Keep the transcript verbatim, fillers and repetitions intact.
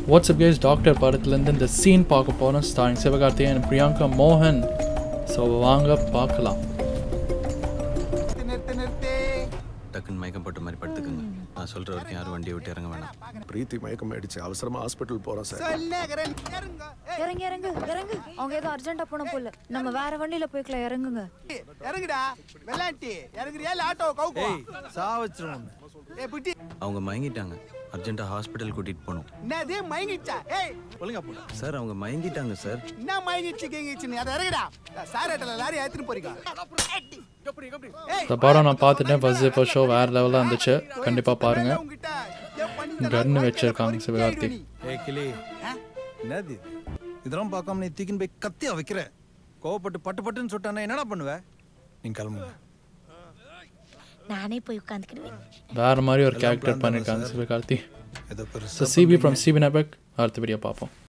WhatsApp guys doctor படத்துலேருந்து இந்த scene பார்க்க போகிறோம் ஸ்டாரிங் சிவகார்த்திகேயன் and பிரியங்கா மோகன். ஸோ வாங்க பார்க்கலாம். டக்குன்னு மயக்கம் போட்ட மாதிரி படுத்துக்குங்க. நான் சொல்கிற வரைக்கும் யாரும் வண்டியை விட்டு இறங்க வேணாம். பிரீத்தி மயக்கம் ஆயிடுச்சு, அவசரமா ஹாஸ்பிட்டல் போறோம் சார். இறங்கு இறங்கு இறங்கு. அவங்க ஏதோ அர்ஜென்ட்டா போன போல. நம்ம வேற வண்டியில போய்க்கலாம். இறங்குங்க. இறங்குடா வெள்ளாண்டி. இறங்குறியா இல்ல ஆட்டோ கவுக்கோ? ஏய் சா வச்சிரோம். ஏய் புட்டி அவங்க மயங்கிட்டாங்க. அர்ஜென்ட்டாக ஹாஸ்பிட்டல் கூட்டிகிட்டு போகணும். என்னது மயங்கிச்சா? ஏய் ஒழுங்கா போடா. சார் அவங்க மயங்கிட்டாங்க சார். என்ன மயங்கிச்சு கேங்கிச்சுன்னு அதை இறங்குடா. சார் ஏட்டல லாரி ஏத்திட்டு போறீங்க. இந்த படம் நான் பார்த்துட்டேன். ஃபர்ஸ்ட் டே ஃபர்ஸ்ட் ஷோ வேறு லெவலாக இருந்துச்சு. கண்டிப்பாக பாருங்கள். கன்னு வச்சிருக்காங்க சிவகார்த்தி. ஏய் கிளி என்னது இதெல்லாம் பார்க்காம நீ தூக்கின்னு போய் கத்தியா வைக்கிற? கோவப்பட்டு பட்டு பட்டுன்னு சொல்லிட்டானே என்னடா பண்ணுவ? நீ கிளம்புங்க. நானே போய் உட்காந்துக்கிடுவேன். வேறு மாதிரி ஒரு கேரக்டர் பண்ணியிருக்காங்க சிவகார்த்தி. ஏதோ பெருசா ஸோ சிபி ஃப்ரம் சிபி நபக் அடுத்த வீடியோ பார்ப்போம்.